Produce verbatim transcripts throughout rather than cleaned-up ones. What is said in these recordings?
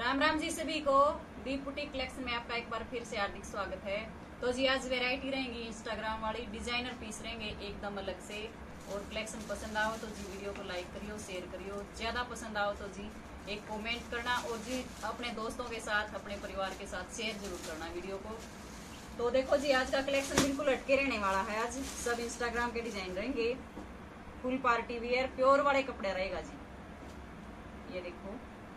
राम राम जी सभी को। दीप boutique collection में आपका एक बार फिर से हार्दिक स्वागत है। तो जी आज वैरायटी रहेंगी इंस्टाग्राम वाली, डिजाइनर पीस रहेंगे एकदम अलग से। और कलेक्शन पसंद आओ तो जी वीडियो को लाइक करियो, शेयर करियो। ज्यादा पसंद आओ तो जी एक कमेंट करना और जी अपने दोस्तों के साथ, अपने परिवार के साथ शेयर जरूर करना वीडियो को। तो देखो जी आज का कलेक्शन बिल्कुल हटके रहने वाला है। आज सब इंस्टाग्राम के डिजाइन रहेंगे, फुल पार्टी वियर प्योर वाले कपड़े रहेगा जी। ये देखो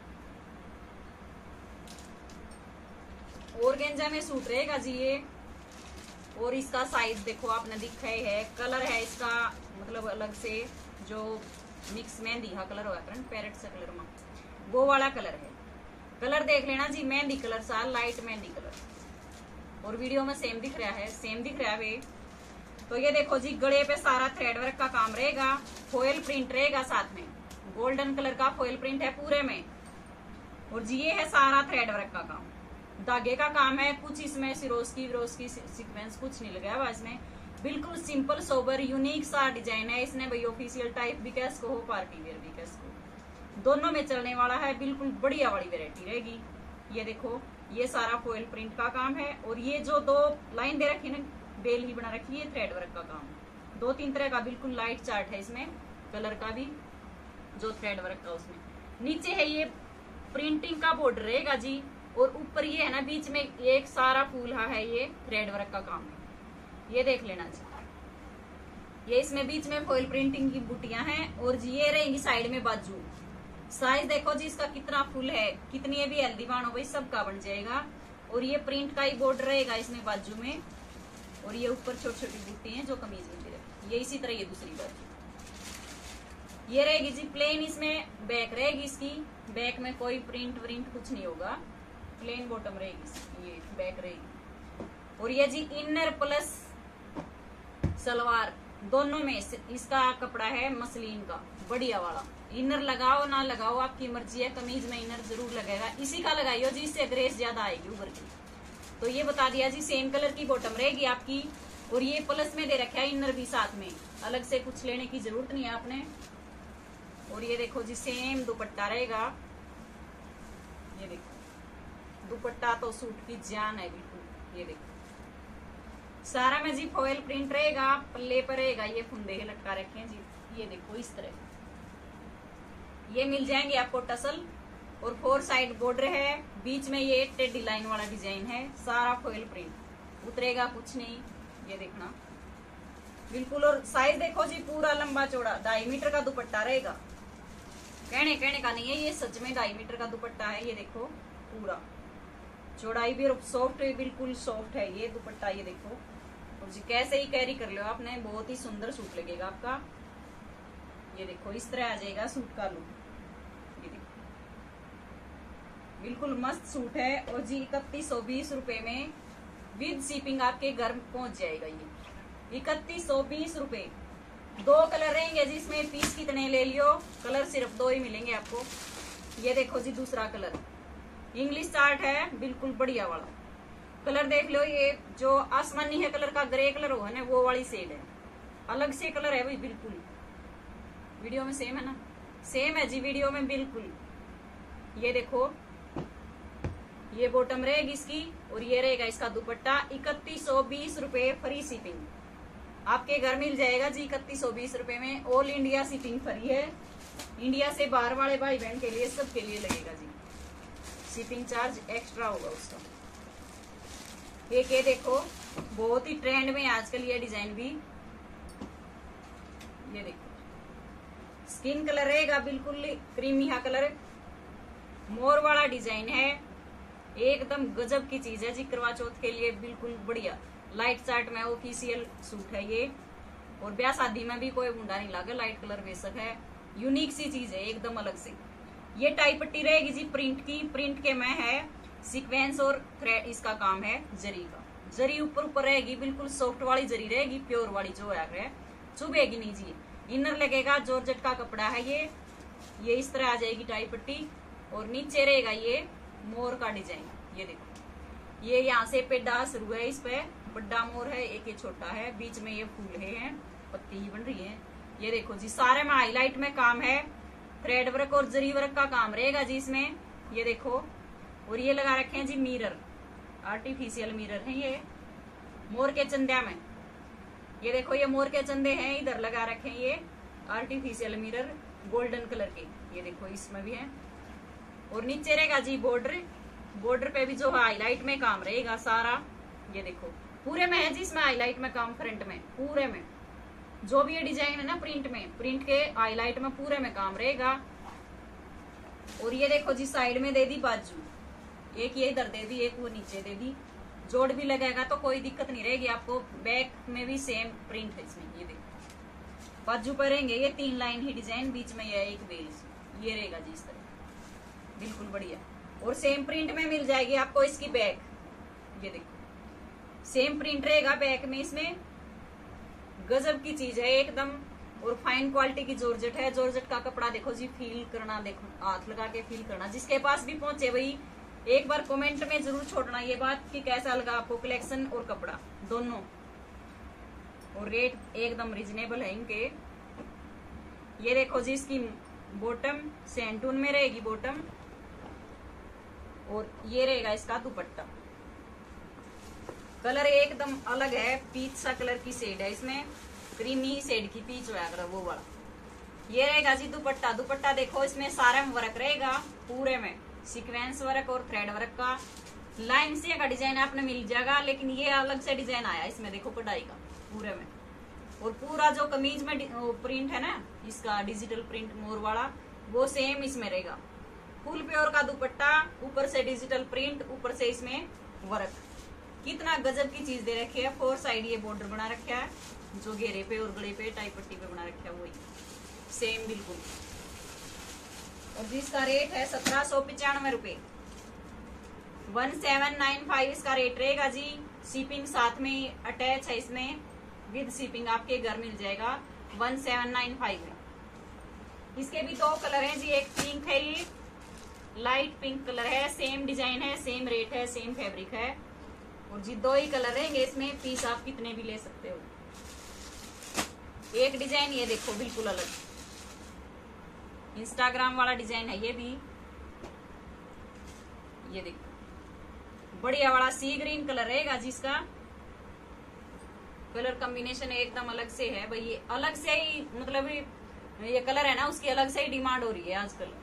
ऑर्गेंजा में सूट रहेगा जी ये। और इसका साइज देखो आपने दिखा ही है। कलर है इसका मतलब अलग से जो मिक्स मेहंदी हा कलर हुआ पैरेट सा कलर में वो वाला कलर है। कलर देख लेना जी, मेहंदी कलर सा, लाइट मेहंदी कलर। और वीडियो में सेम दिख रहा है, सेम दिख रहा है वे। तो ये देखो जी गले पे सारा थ्रेड वर्क का काम रहेगा, फॉयल प्रिंट रहेगा, साथ में गोल्डन कलर का फॉयल प्रिंट है पूरे में। और जी ये है सारा थ्रेड वर्क का काम, धागे का काम है। कुछ इसमें सिरोस्की विरोस्की सीक्वेंस कुछ नहीं लगाया हुआ इसमें। बिल्कुल सिंपल सोबर यूनिक सा डिजाइन है। इसने भाई ऑफिशियल टाइप भी कह सको, पार्टी वेयर भी कह सको, दोनों में चलने वाला है। बिल्कुल बढ़िया वाली वेरायटी रहेगी। ये देखो ये सारा फॉयल प्रिंट का काम है। और ये जो दो लाइन दे रखी है ना, बेल ही बना रखी है, थ्रेड वर्क का काम। दो तीन तरह का बिल्कुल लाइट चार्ट है इसमें, कलर का भी जो थ्रेड वर्क का उसमें। नीचे है ये प्रिंटिंग का बॉर्डर रहेगा जी। और ऊपर ये है ना बीच में एक सारा फूल है, ये थ्रेड वर्क का काम है। ये देख लेना जी। ये इसमें बीच में फॉयल प्रिंटिंग की बूटियां हैं। और जी ये रहेंगी साइड में बाजू। साइज देखो जी इसका कितना फुल है, कितनी भी हेल्दी बानो भाई सबका बन जाएगा। और ये प्रिंट का ही बॉर्डर रहेगा इसमें बाजू में। और ये ऊपर छोटी छोटी बूटी है जो कमीज में दे रखी। ये इसी तरह ये दूसरी बाजू ये रहेगी जी प्लेन। इसमें बैक रहेगी इसकी, बैक में कोई प्रिंट व्रिंट कुछ नहीं होगा, प्लेन बॉटम रहेगी, ये बैक रहेगी। और ये जी इनर प्लस सलवार दोनों में इसका कपड़ा है मसलिन का, बढ़िया वाला। इनर लगाओ ना लगाओ आपकी मर्जी है, कमीज में इनर जरूर लगेगा। इसी का लगाइयो जी, इससे ग्रेस ज्यादा आएगी उभर की। तो ये बता दिया जी, सेम कलर की बॉटम रहेगी आपकी। और ये प्लस में दे रखा है इनर भी साथ में, अलग से कुछ लेने की जरूरत नहीं है आपने। और ये देखो जी सेम दुपट्टा रहेगा। ये देखो दुपट्टा तो सूट की जान है बिल्कुल। ये देखो सारा में जी फॉयल प्रिंट रहेगा, पल्ले पर रहेगा ये फुंदे लटका रखे हैं जी। ये देखो इस तरह ये मिल जाएंगे आपको टसल। और फोर साइड बॉर्डर है, बीच में ये टेडी लाइन वाला डिजाइन है, सारा फॉयल प्रिंट, उतरेगा कुछ नहीं। ये देखना बिल्कुल। और साइज देखो जी पूरा लंबा चौड़ा ढाई मीटर का दुपट्टा रहेगा। कहने कहने का नहीं है, ये सच में ढाई मीटर का दुपट्टा है। ये देखो पूरा चौड़ाई भी सॉफ्ट है, बिल्कुल सॉफ्ट है ये दुपट्टा। ये देखो और जी कैसे ही कैरी कर लो आपने, बहुत ही सुंदर सूट लगेगा आपका। ये देखो इस तरह आ जाएगा सूट का लुक। ये देखो बिल्कुल मस्त सूट है। और जी इकतीस सौ बीस रुपए में विद शिपिंग आपके घर पहुंच जाएगा। ये इकतीस सौ बीस रुपए। दो कलर रहेंगे जी इसमें, पीस कितने ले लियो, कलर सिर्फ दो ही मिलेंगे आपको। ये देखो जी दूसरा कलर इंग्लिश चार्ट है, बिल्कुल बढ़िया वाला कलर देख लो। ये जो आसमानी है कलर का, ग्रे कलर हो है ना, वो वाली शेड है, अलग से कलर है भाई बिल्कुल। वीडियो में सेम है ना, सेम है जी वीडियो में बिल्कुल। ये देखो ये बॉटम रहेगी इसकी। और ये रहेगा इसका दुपट्टा। इकतीस सौ बीस रुपए फ्री शिपिंग आपके घर मिल जाएगा जी, इकतीस सौ बीस रुपए में। ऑल इंडिया शिपिंग फ्री है। इंडिया से बाहर वाले भाई बहन के लिए सबके लिए लगेगा जी, शिपिंग चार्ज एक्स्ट्रा होगा उसका। एक ये देखो बहुत ही ट्रेंड में आजकल ये डिजाइन भी। ये देखो स्किन कलर रहेगा बिल्कुल क्रीमी हा कलर, मोर वाला डिजाइन है, एकदम गजब की चीज है जी करवा चौथ के लिए, बिल्कुल बढ़िया लाइट चार्ट में ऑफिशियल सूट है ये। और ब्याह शादी में भी कोई मुंडा नहीं लागे, लाइट कलर बेशक है, यूनिक सी चीज है एकदम अलग से। ये टाई पट्टी रहेगी जी प्रिंट की, प्रिंट के में है सीक्वेंस और थ्रेड इसका काम है जरी का। जरी ऊपर ऊपर रहेगी, बिल्कुल सॉफ्ट वाली जरी रहेगी, प्योर वाली जो है, चुभेगी नहीं जी। इनर लगेगा, जॉर्जेट का कपड़ा है ये। ये इस तरह आ जाएगी टाई पट्टी। और नीचे रहेगा ये मोर का डिजाइन। ये देखो ये यहाँ से पेड़ा शुरू है, इस पे बड़ा मोर है, एक ये छोटा है, बीच में ये फूल है, पत्ती ही बन रही है। ये देखो जी सारे में हाईलाइट में काम है, थ्रेड वर्क और जरी वर्क का काम रहेगा जी इसमें। ये देखो और ये लगा रखे हैं जी मिरर, आर्टिफिशियल मिरर है ये मोर के चंदा में। ये देखो ये मोर के चंदे हैं, इधर लगा रखे हैं ये आर्टिफिशियल मिरर गोल्डन कलर के। ये देखो इसमें भी है। और नीचे रहेगा जी बॉर्डर, बॉर्डर पे भी जो हाईलाइट में काम रहेगा सारा। ये देखो पूरे में है जी इसमें हाईलाइट में काम, फ्रंट में पूरे में जो भी ये डिजाइन है ना प्रिंट में, प्रिंट के हाईलाइट में पूरे में काम रहेगा। और ये देखो जी साइड में दे दी बाजू, एक ये इधर दे दी, एक वो नीचे दे दी। जोड़ भी लगेगा तो कोई दिक्कत नहीं रहेगी आपको। बैक में भी सेम प्रिंट है इसमें। ये देखो बाजू पर रहेंगे ये तीन लाइन ही डिजाइन, बीच में ये एक बेल, ये रहेगा जी इस तरह बिल्कुल बढ़िया। और सेम प्रिंट में मिल जाएगी आपको इसकी बैक। ये देखो सेम प्रिंट रहेगा बैक में इसमें। गजब की चीज है एकदम। और फाइन क्वालिटी की जॉर्जेट है। जॉर्जेट का कपड़ा देखो जी, फील करना, देखो हाथ लगा के फील करना। जिसके पास भी पहुंचे वही एक बार कमेंट में जरूर छोड़ना ये बात कि कैसा लगा आपको कलेक्शन और कपड़ा दोनों। और रेट एकदम रिजनेबल है इनके। ये देखो जी इसकी बॉटम सैंटून में रहेगी बॉटम, और ये रहेगा इसका दुपट्टा। कलर एकदम अलग है, पीच सा कलर की शेड है इसमें, क्रीमी शेड की पीच वगैरह वो वाला। ये रहेगा जी दुपट्टा। दुपट्टा देखो इसमें सारा वर्क रहेगा पूरे में, सीक्वेंस वर्क और थ्रेड वर्क का। लाइन से का डिजाइन आपने मिल जाएगा, लेकिन ये अलग से डिजाइन आया इसमें देखो कढ़ाई का पूरे में। और पूरा जो कमीज में प्रिंट है ना इसका डिजिटल प्रिंट मोर वाला, वो सेम इसमें रहेगा। फुल प्योर का दुपट्टा, ऊपर से डिजिटल प्रिंट, ऊपर से इसमें वर्क। कितना गजब की चीज दे रखी है। फोर साइड ये बॉर्डर बना रखा है, जो घेरे पे और गले पे टाई पट्टी पे बना रखा है वही सेम बिल्कुल। और जिसका रेट है सत्रह सौ पिचानवे रुपए, वन सेवन नाइन फाइव इसका रेट रहेगा जी। शिपिंग साथ में अटैच है इसमें, विद शिपिंग आपके घर मिल जाएगा वन सेवन नाइन फाइव में। इसके भी दो कलर हैं जी, एक पिंक है, ये लाइट पिंक कलर है, सेम डिजाइन है, सेम रेट है, सेम फैब्रिक है। और जी दो ही कलर रहेंगे इसमें, पीस आप कितने भी ले सकते हो। एक डिजाइन ये देखो बिल्कुल अलग, इंस्टाग्राम वाला डिजाइन है ये भी। ये देखो बढ़िया वाला सी ग्रीन कलर रहेगा जिसका कलर कॉम्बिनेशन एकदम अलग से है भाई। ये अलग से ही मतलब ये कलर है ना, उसकी अलग से ही डिमांड हो रही है आजकल।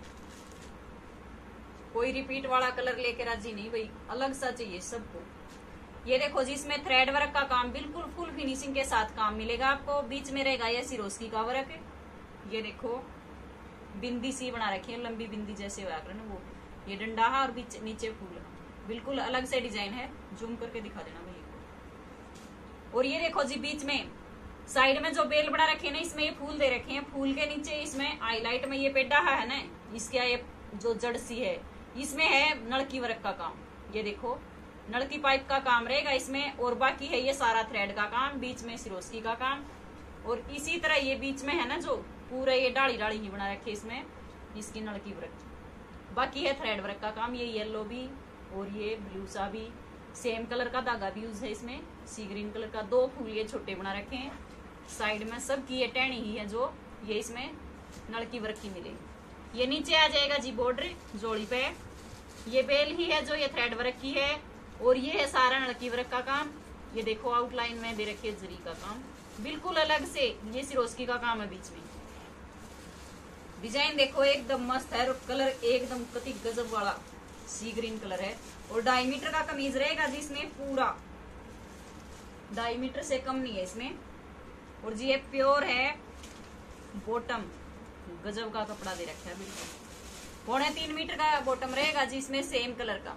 कोई रिपीट वाला कलर लेके राजी नहीं भाई, अलग सा चाहिए सबको। ये देखो जी इसमें थ्रेड वर्क का काम बिल्कुल फुल फिनिशिंग के साथ काम मिलेगा आपको। बीच में रहेगा ये सिरोस्की का वर्क। ये देखो बिंदी सी बना रखी है, लंबी बिंदी जैसे हुआ ना वो। ये डंडा है और बीच नीचे फूल, बिल्कुल अलग से डिजाइन है। जूम करके दिखा देना भाई। और ये देखो जी बीच में साइड में जो बेल बना रखे हैं ना, इसमें ये फूल दे रखे हैं। फूल के नीचे इसमें हाईलाइट में ये पेडा है ना, इसका ये जो जड़ सी है इसमें है नलकी वर्क का काम। ये देखो नलकी पाइप का काम रहेगा इसमें। और बाकी है ये सारा थ्रेड का काम, बीच में सिरोस्की का काम। और इसी तरह ये बीच में है ना जो पूरा ये डाली डाली ही बना रखे इसमें, इसकी नलकी वर्क। बाकी है थ्रेड वर्क का काम। ये येलो भी और ये ब्लू सा भी, सेम कलर का धागा भी यूज है इसमें, सी ग्रीन कलर का। दो फूल ये छोटे बना रखे हैं साइड में, सबकी ये टहनी ही है जो ये इसमें नलकी वर्क की मिलेगी। ये नीचे आ जाएगा जी बॉर्डर जोड़ी पे। ये बेल ही है जो ये थ्रेड वर्क की है। और ये है सारा नलकी वर्क का काम। ये देखो आउटलाइन में दे रखी है जरी का काम, बिल्कुल अलग से। ये सिरोस्की का काम है बीच में। डिजाइन देखो एकदम मस्त है, और कलर एकदम कति गजब वाला सी ग्रीन कलर है। और ढाई मीटर का कमीज रहेगा जी इसमें, पूरा ढाई मीटर से कम नहीं है इसमें। और जी ये प्योर है बॉटम, गजब का कपड़ा दे रखा है बिल्कुल। पौने तीन मीटर का बॉटम रहेगा जी इसमें, सेम कलर का।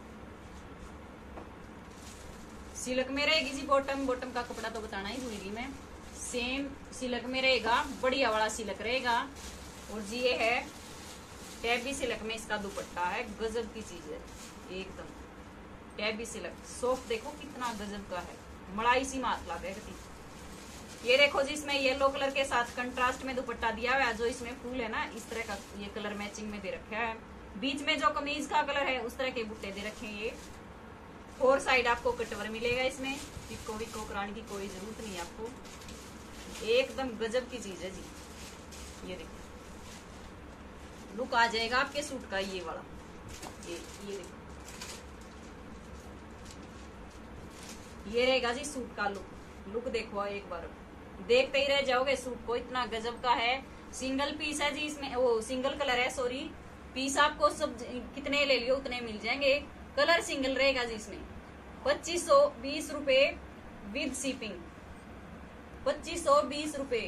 सिल्क में रहेगी जी बॉटम। बॉटम का कपड़ा तो बताना ही भूल गई मैं। सेम सिल्क में रहेगा, बढ़िया वाला सिल्क रहेगा। और जी ये है टैबी सिल्क में इसका दुपट्टा है, गजब की चीज है एकदम। टैबी सिल्क सॉफ्ट देखो कितना गजब का है, मड़ाई सी मात लगे। ये देखो जी इसमें येलो कलर के साथ कंट्रास्ट में दुपट्टा दिया हुआ है। जो इसमें फूल है ना इस तरह का, ये कलर मैचिंग में दे रखा है। बीच में जो कमीज का कलर है उस तरह के बुट्टे दे रखे हैं। ये फोर साइड आपको कटवर मिलेगा इसमें, पिको विको कराने की कोई जरूरत नहीं है आपको। एकदम गजब की चीज है जी। ये देखो लुक आ जाएगा आपके सूट का ये वाला। ये ये देखो ये रहेगा जी सूट का लुक। लुक देखो एक बार, देखते ही रह जाओगे सूट को, इतना गजब का है। सिंगल पीस है जी इसमें, वो सिंगल कलर है सॉरी। पीस आपको सब कितने ले लियो उतने मिल जाएंगे। कलर सिंगल रहेगा जी इसमें। पच्चीस सौ बीस रूपये विद शिपिंग, पच्चीस सौ बीस रूपये,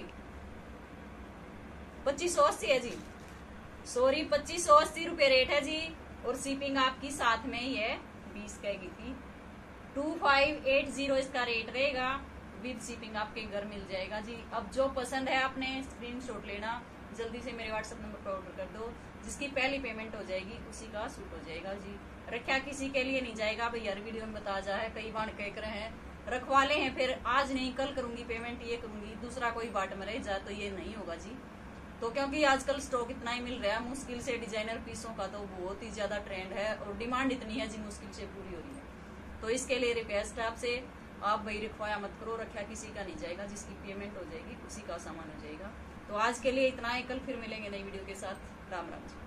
पच्चीस सौ अस्सी है जी, सॉरी पच्चीस सौ अस्सी रूपये रेट है जी। और शिपिंग आपकी साथ में ही है, बीस कहेगी थी। टू फाइव एट जीरो इसका रेट रहेगा, विद शिपिंग आपके घर मिल जाएगा जी। अब जो पसंद है आपने स्क्रीनशॉट लेना, जल्दी से मेरे व्हाट्सएप नंबर पर ऑर्डर कर दो। जिसकी पहली पेमेंट हो जाएगी उसी का सूट हो जाएगा जी। रखा किसी के लिए नहीं जाएगा भाई, हर वीडियो में बता जा है, कई बार कह रहे हैं रखवा ले हैं, फिर आज नहीं कल करूंगी पेमेंट, ये करूंगी, दूसरा कोई बाट में रह जा, तो ये नहीं होगा जी। तो क्योंकि आजकल स्टॉक इतना ही मिल रहा है मुश्किल से, डिजाइनर पीसों का तो बहुत ही ज्यादा ट्रेंड है और डिमांड इतनी है जी, मुश्किल से पूरी हो रही है। तो इसके लिए रिक्वेस्ट है आपसे, आप भाई रखवाया मत करो, रखा किसी का नहीं जाएगा, जिसकी पेमेंट हो जाएगी उसी का सामान हो जाएगा। तो आज के लिए इतना ही, कल फिर मिलेंगे नई वीडियो के साथ। राम राम जी।